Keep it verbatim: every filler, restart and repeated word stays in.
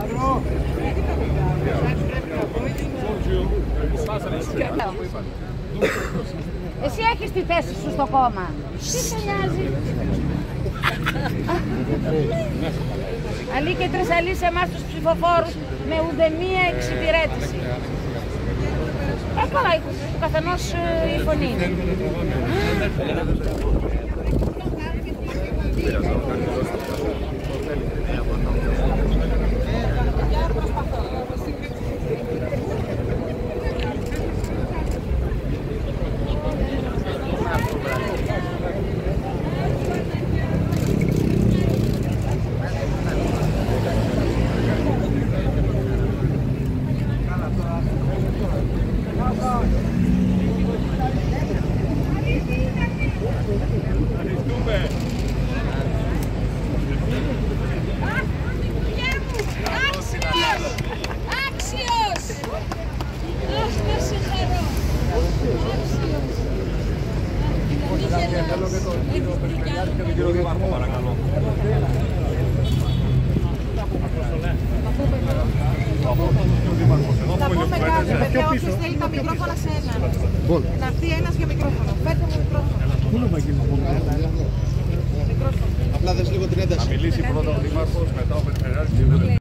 Εσύ έχεις τη θέση σου στο κόμμα. Τι σε νοιάζει. Αλλή και τρεσαλή σε εμάς τους ψηφοφόρους με ουδέμια εξυπηρέτηση. Ε, καλά, ο καθενός η φωνή είναι. Θέλω και τον κύριο Περιφερειάρχη και τον κύριο Δήμαρχο, παρακαλώ. Θα πούμε κάτι, παιδιά, όποιος θέλει τα μικρόφωνα σε έναν. Να έρθει ένας για μικρόφωνο. Φέρτε μου μικρόφωνο. Απλά δες λίγο την ένταση. Να μιλήσει πρώτα ο Δήμαρχος, μετά ο Περιφερειάρχης.